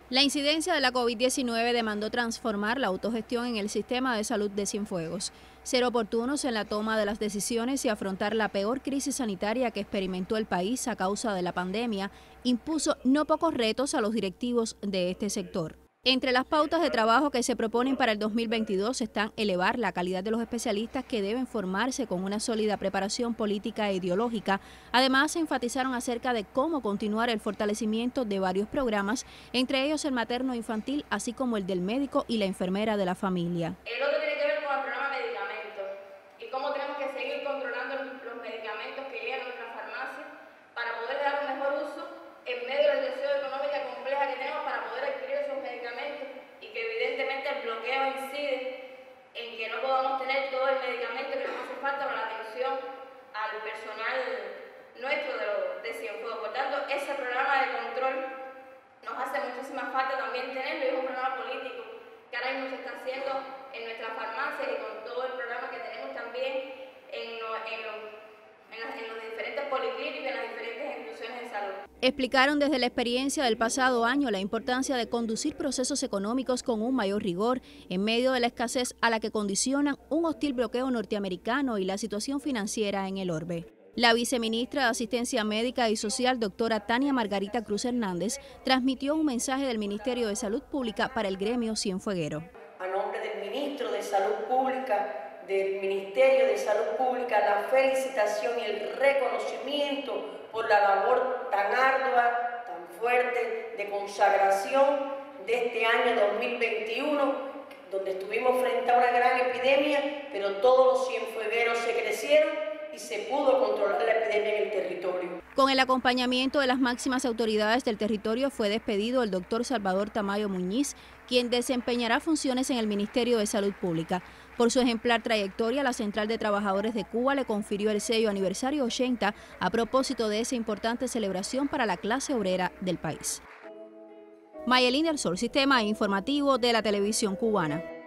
La incidencia de la COVID-19 demandó transformar la autogestión en el sistema de salud de Cienfuegos, ser oportunos en la toma de las decisiones y afrontar la peor crisis sanitaria que experimentó el país a causa de la pandemia, impuso no pocos retos a los directivos de este sector. Entre las pautas de trabajo que se proponen para el 2022 están elevar la calidad de los especialistas que deben formarse con una sólida preparación política e ideológica. Además, se enfatizaron acerca de cómo continuar el fortalecimiento de varios programas, entre ellos el materno-infantil, así como el del médico y la enfermera de la familia. El otro tiene que ver con el programa de medicamentos y cómo tenemos que seguir controlando los medicamentos que llegan a nuestras farmacias para poder dar un mejor uso en medio de la situación económica compleja que tenemos para poder adquirir esos medicamentos y que evidentemente el bloqueo incide en que no podamos tener todo el medicamento que nos hace falta para la atención al personal nuestro de Cienfuegos. Por tanto, ese programa de control nos hace muchísima falta también tenerlo, y es un programa político que ahora mismo se está haciendo en nuestras farmacias y con todo el programa que tenemos también en los diferentes policlínicos, en las diferentes instituciones de salud. Explicaron desde la experiencia del pasado año la importancia de conducir procesos económicos con un mayor rigor en medio de la escasez a la que condicionan un hostil bloqueo norteamericano y la situación financiera en el orbe. La viceministra de Asistencia Médica y Social, doctora Tania Margarita Cruz Hernández, transmitió un mensaje del Ministerio de Salud Pública para el gremio cienfueguero. A nombre del Ministro de Salud Pública, del Ministerio de Salud Pública, la felicitación y el reconocimiento por la labor tan ardua, tan fuerte de consagración de este año 2021, donde estuvimos frente a una gran epidemia, pero todos los cienfuegueros se crecieron y se pudo controlar la epidemia en el territorio. Con el acompañamiento de las máximas autoridades del territorio fue despedido el doctor Salvador Tamayo Muñiz, quien desempeñará funciones en el Ministerio de Salud Pública. Por su ejemplar trayectoria, la Central de Trabajadores de Cuba le confirió el sello Aniversario 80 a propósito de esa importante celebración para la clase obrera del país. Mayelín del Sol, Sistema Informativo de la Televisión Cubana.